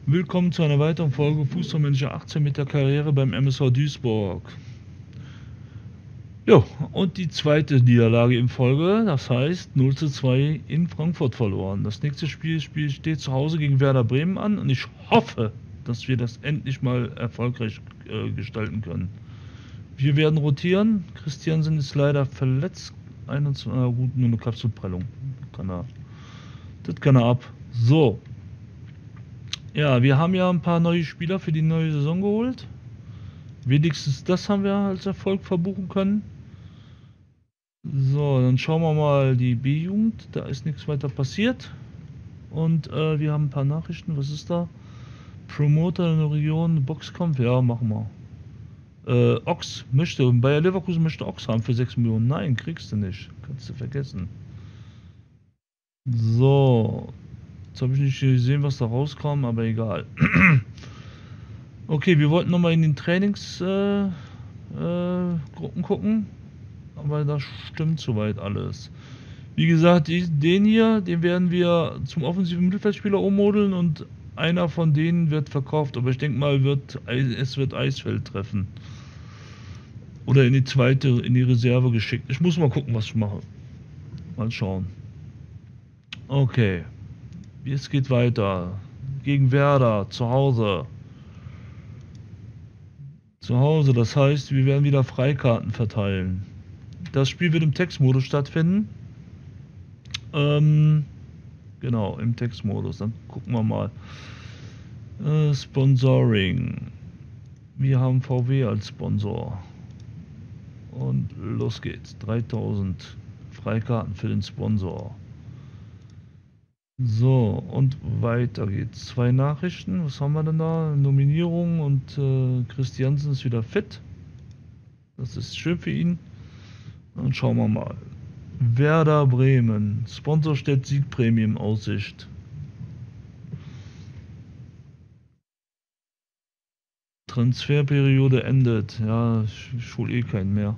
Willkommen zu einer weiteren Folge Fußballmanager 18 mit der Karriere beim MSV Duisburg. Jo, und die zweite Niederlage in Folge, das heißt 0:2 in Frankfurt verloren. Das nächste Spiel steht zu Hause gegen Werder Bremen an und ich hoffe, dass wir das endlich mal erfolgreich gestalten können. Wir werden rotieren. Christiansen ist leider verletzt. 21, gut, nur eine Kapselprellung. Das kann er ab. So. Ja, wir haben ja ein paar neue Spieler für die neue Saison geholt. Wenigstens das haben wir als Erfolg verbuchen können. So, dann schauen wir mal die B-Jugend. Da ist nichts weiter passiert. Und wir haben ein paar Nachrichten. Was ist da? Promoter in der Region, Boxkampf. Ja, machen wir. Ochs möchte, Bayer Leverkusen möchte Ochs haben für 6 Millionen. Nein, kriegst du nicht. Kannst du vergessen. So. Jetzt habe ich nicht gesehen, was da rauskam, aber egal. Okay, wir wollten nochmal in den Trainingsgruppen gucken. Aber das stimmt soweit alles. Wie gesagt, den hier, den werden wir zum offensiven Mittelfeldspieler ummodeln und einer von denen wird verkauft. Aber ich denke mal, es wird Eisfeld treffen. Oder in die Reserve geschickt. Ich muss mal gucken, was ich mache. Mal schauen. Okay. Es geht weiter. Gegen Werder, zu Hause. Zu Hause, das heißt, wir werden wieder Freikarten verteilen. Das Spiel wird im Textmodus stattfinden. Genau, im Textmodus. Dann gucken wir mal. Sponsoring. Wir haben VW als Sponsor. Und los geht's. 3000 Freikarten für den Sponsor. So, und weiter geht's. 2 Nachrichten. Was haben wir denn da? Nominierung und Christiansen ist wieder fit. Das ist schön für ihn. Dann schauen wir mal. Werder Bremen. Sponsor stellt Siegprämie in Aussicht. Transferperiode endet. Ja, ich hole eh keinen mehr.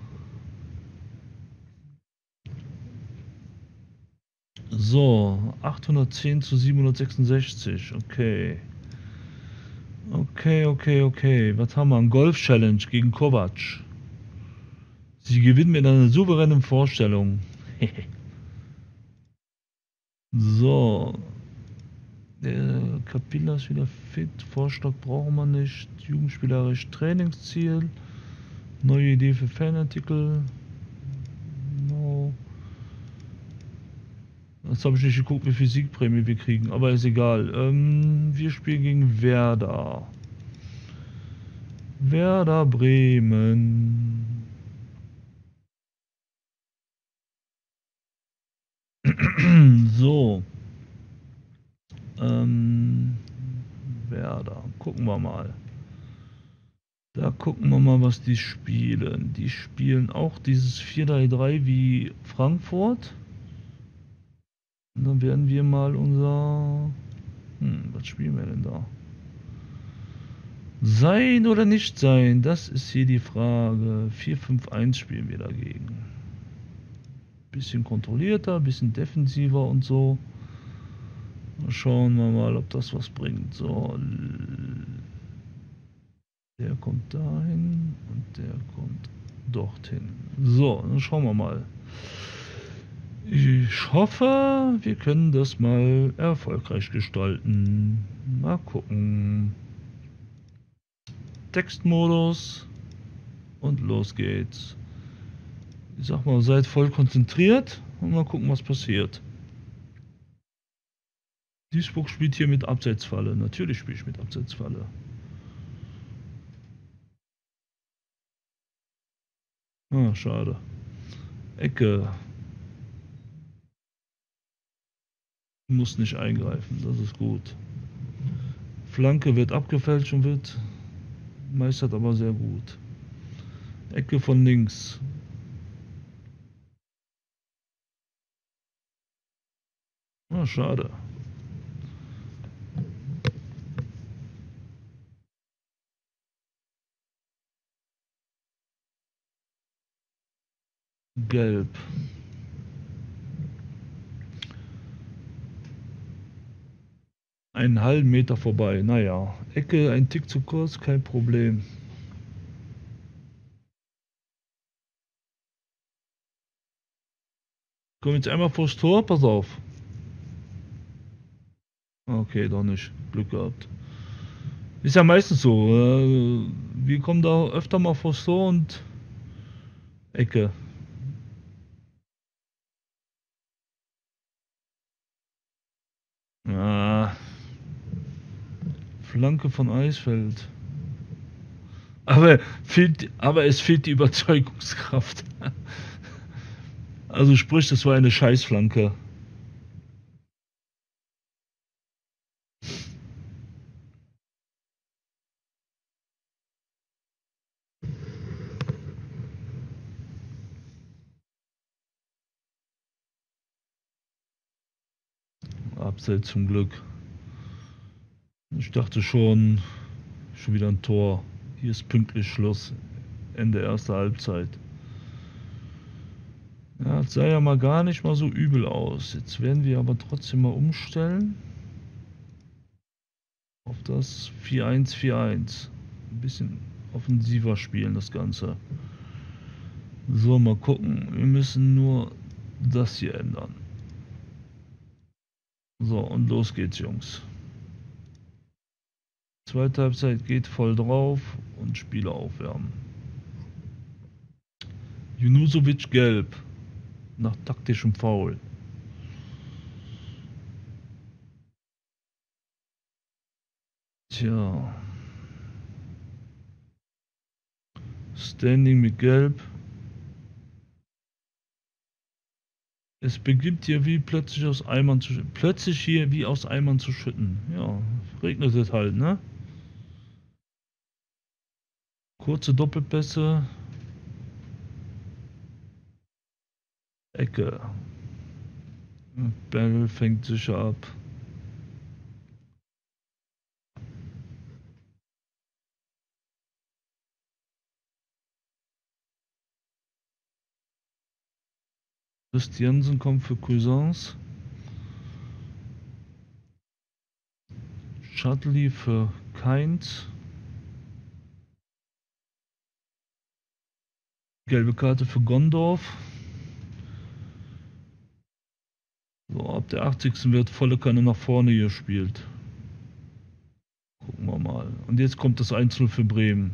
So, 810 zu 766. Okay. Okay. Was haben wir? Ein Golf-Challenge gegen Kovac. Sie gewinnen mit einer souveränen Vorstellung. So. Der Capilla ist wieder fit. Vorschlag brauchen wir nicht. Jugendspielerisch Trainingsziel. Neue Idee für Fanartikel. No. Jetzt habe ich nicht geguckt, wie viel Siegprämie wir kriegen, aber ist egal. Wir spielen gegen Werder. Werder Bremen. So. Werder. Gucken wir mal. Da gucken wir mal, was die spielen. Die spielen auch dieses 4-3-3 wie Frankfurt. Und dann werden wir mal unser... was spielen wir denn da? Sein oder nicht sein? Das ist hier die Frage. 4-5-1 spielen wir dagegen. Bisschen kontrollierter, bisschen defensiver und so. Schauen wir mal, ob das was bringt. So. Der kommt dahin und der kommt dorthin. So, dann schauen wir mal. Ich hoffe, wir können das mal erfolgreich gestalten. Mal gucken. Textmodus und los geht's. Ich sag mal, seid voll konzentriert und mal gucken, was passiert. Duisburg spielt hier mit Abseitsfalle. Natürlich spiele ich mit Abseitsfalle. Ah, schade. Ecke. Muss nicht eingreifen, das ist gut. Flanke wird abgefälscht und wird meistert aber sehr gut. Ecke von links. Ah, schade. Gelb. einen halben Meter vorbei. Naja, Ecke ein Tick zu kurz, kein Problem. Komm jetzt einmal vors Tor, pass auf. Okay, doch nicht. Glück gehabt. Ist ja meistens so. Wir kommen da öfter mal vors Tor und Ecke. Ah, Flanke von Eisfeld. Aber es fehlt die Überzeugungskraft. Also sprich, das war eine Scheißflanke. Abseits zum Glück. Ich dachte schon wieder ein Tor. Hier ist pünktlich Schluss. Ende erster Halbzeit. Ja, das sah ja mal gar nicht mal so übel aus. Jetzt werden wir aber trotzdem mal umstellen auf das 4-1-4-1. Ein bisschen offensiver spielen das Ganze. So, mal gucken. Wir müssen nur das hier ändern. So, und los geht's, Jungs. Zweite Halbzeit geht voll drauf und Spieler aufwärmen. Junusovic gelb. Nach taktischem Foul. Tja. Standing mit gelb. Es beginnt hier wie plötzlich aus Eimern zu schütten. Plötzlich hier wie aus Eimern zu schütten. Ja, regnet es halt, ne? Kurze Doppelpässe. Ecke. Bell fängt sicher ab. Christiansen kommt für Cousins. Shuttley für Keins. Gelbe Karte für Gondorf. So, ab der 80. wird volle Kanne nach vorne gespielt. Gucken wir mal. Und jetzt kommt das 1-0 für Bremen.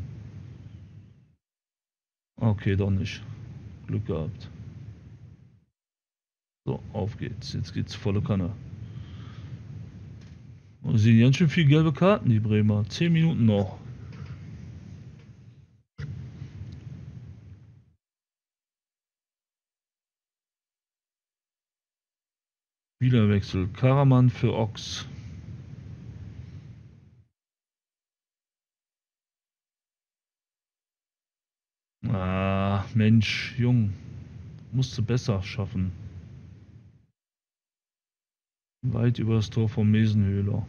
Okay, doch nicht. Glück gehabt. So, auf geht's. Jetzt geht's volle Kanne. Und sehen ganz schön viele gelbe Karten, die Bremer. 10 Minuten noch. Spielerwechsel. Karaman für Ochs. Ah, Mensch, Jung. Musste besser schaffen. Weit über das Tor vom Mesenhöhler.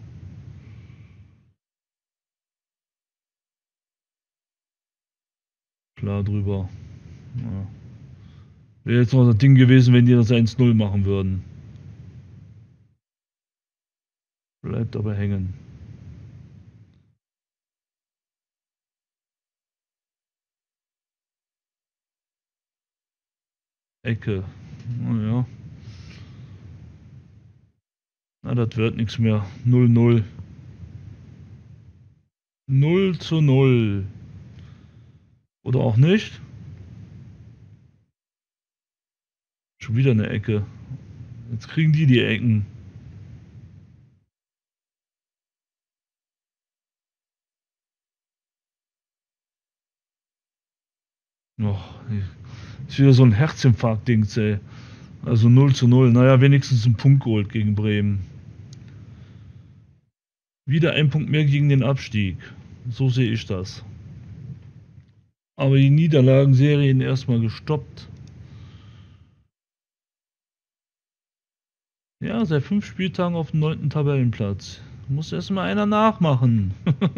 Klar drüber. Ja. Wäre jetzt noch das Ding gewesen, wenn die das 1-0 machen würden. Bleibt aber hängen. Ecke. Naja. Na, das wird nichts mehr. 0-0. 0-0. Oder auch nicht? Schon wieder eine Ecke. Jetzt kriegen die Ecken. Oh, ist wieder so ein Herzinfarkt-Dings, ey. Also 0-0. Naja, wenigstens ein Punkt geholt gegen Bremen. Wieder ein Punkt mehr gegen den Abstieg. So sehe ich das. Aber die Niederlagenserien erstmal gestoppt. Ja, seit 5 Spieltagen auf dem 9. Tabellenplatz. Muss erstmal einer nachmachen.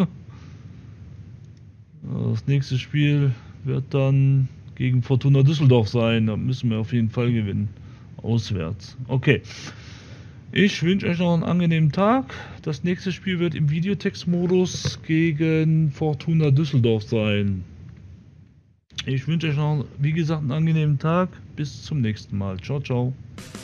Das nächste Spiel wird dann gegen Fortuna Düsseldorf sein. Da müssen wir auf jeden Fall gewinnen. Auswärts. Okay. Ich wünsche euch noch einen angenehmen Tag. Das nächste Spiel wird im Videotext-Modus gegen Fortuna Düsseldorf sein. Ich wünsche euch noch, wie gesagt, einen angenehmen Tag. Bis zum nächsten Mal. Ciao, ciao.